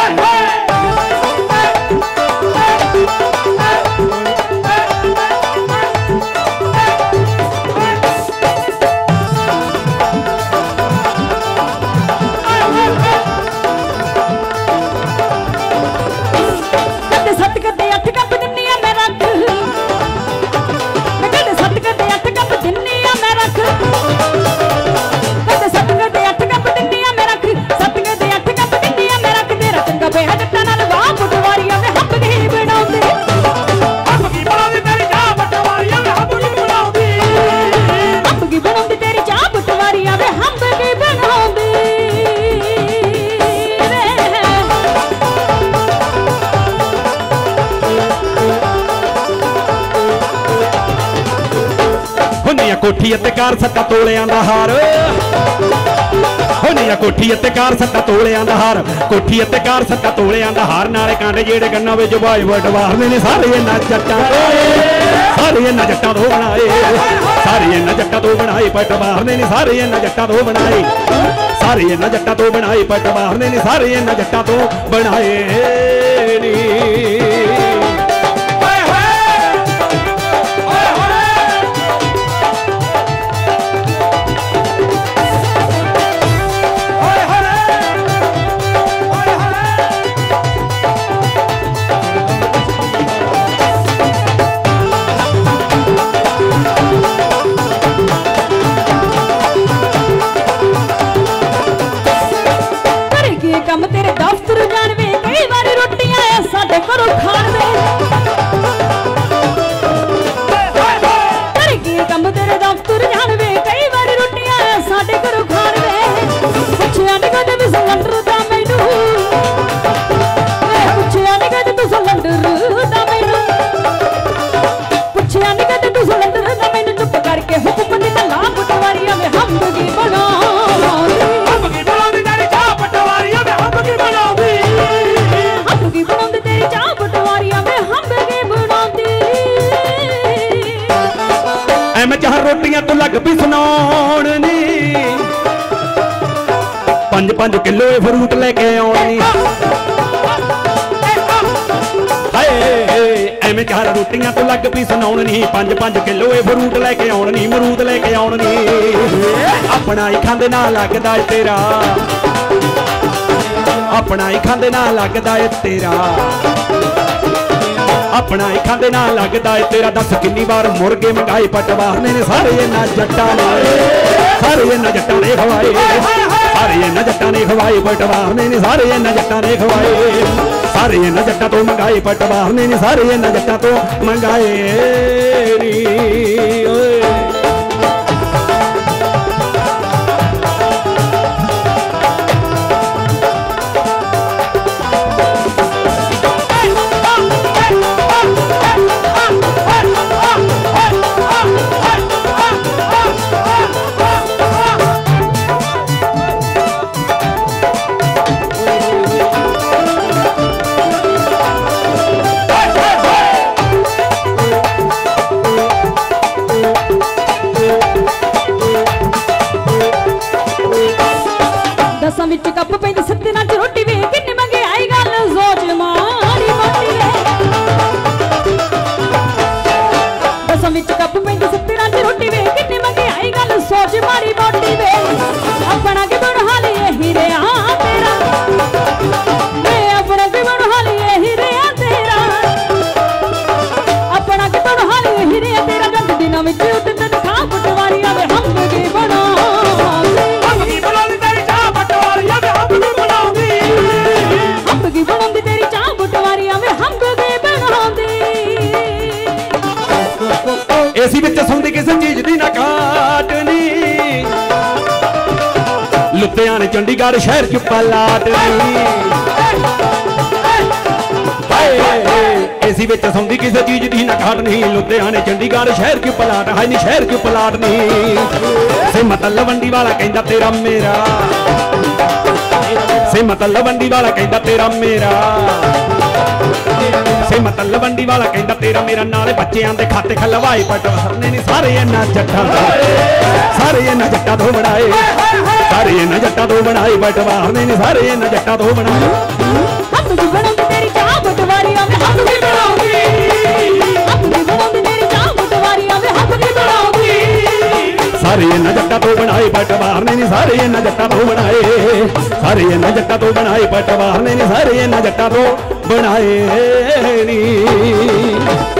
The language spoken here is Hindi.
कोठी ते कार सत्ता तोलियां दा हार होनी कोठी ते कार सत्ता तोलियां दा हार कोठी ते कार सत्ता तोलियां दा हार नाले कांडे जेड़े गन्ना विच भाई वटवारने ने सारे इन्हां जट्टां सारे इन्हां जट्टां तो बनाए सारे इन्हां जट्टां तो बनाए पटवारने ने सारे इन्हां जट्टां तो बनाए सारे इन्हां जट्टां तो बनाए पटवारने ने सारे इन्हां जट्टां तो बनाए नी तेरे दफ्तर जानवे कई बार रोटियां साडे घरों खाण दे करके कम तेरे दफ्तर जानवे कई बार रोटियां साडे घरों खाण दे पुछया नहीं कदे भी सिलेंडर दा मैनू पुछया नहीं कदे तू सिलेंडर दा मैनू पुछया नहीं कदे तू सिलेंडर दा मैनू चुप करके हुक्म दी ला पटवारियां में हम की बना चाह रोटियां तो लग पी सुनाउण नी 5-5 किलो फ्रूट लेके आउणी हाय एवें चाह रोटियां तो लग पी सुनाउण नी 5-5 किलो फ्रूट लेके आउणी मरूद लेके आउणी अपना ही खांदे ना लगदा तेरा अपना ही खांदे ना लगदा तेरा अपना ही खांदे ना लगदा तेरा दस किन्नी बार मुर्गे मंगाए पटवारने ने सारे इन्हां जट्टां ने खवाए सारे इन्हां जट्टां ने खवाए पटवारने ने सारे इन्हां जट्टां ने खवाए सारे इन्हां जट्टां तो मंगाए पटवारने ने सारे इन्हां जट्टां तो मंगाए नी दसां विच कप पैंदी सत्ते नाल रोटी वे किन्ने मंगे आई गल सोच मारी मोटी दसां विच कप पैंदी सत्ते नाल रोटी वे किन्ने मंगे आई गल सोच मारी मोटी वे अपना के बड़ हाल यही रहा तेरा मैं अपना के बड़ हाल यही रहा तेरा अपना के बड़ हाल यही रहा तेरा गंद दिनां विच उठदे खा पटवारियां वे हम के बना बनाउंदी तेरी चाह पटवारियां वे हम के बनाउंदी एसी विच सौंदी किसी चीज दी ना काट नी लुधियाने चंडीगढ़ शहर च पलाट नी एसी विच सौंदी किसी चीज दी ना काट नहीं लुधियाने चंडीगढ़ शहर च पलाट है नी शहर च पलाट नहीं सिमत लवंडी वाला कहंदा तेरा मेरा सिमत लवंडी वाला कहंदा तेरा मेरा सिमत लवंडी वाला कहंदा तेरा मेरा नाले बच्चियां दे खाते खलवाए पटवारने नी सारे इन्हां जट्टां तो बनाए सारे इन्हां जट्टां तो बनाए पटवारने नी सारे इन्हां जट्टां तो बनाए सारे इन्हां जट्टां तो बनाए पटवार ने नी सारे इन्हां जट्टां तो बनाए सारे इन्हां जट्टां तो बनाए पटवार ने नी सारे इन्हां जट्टां तो बनाए नी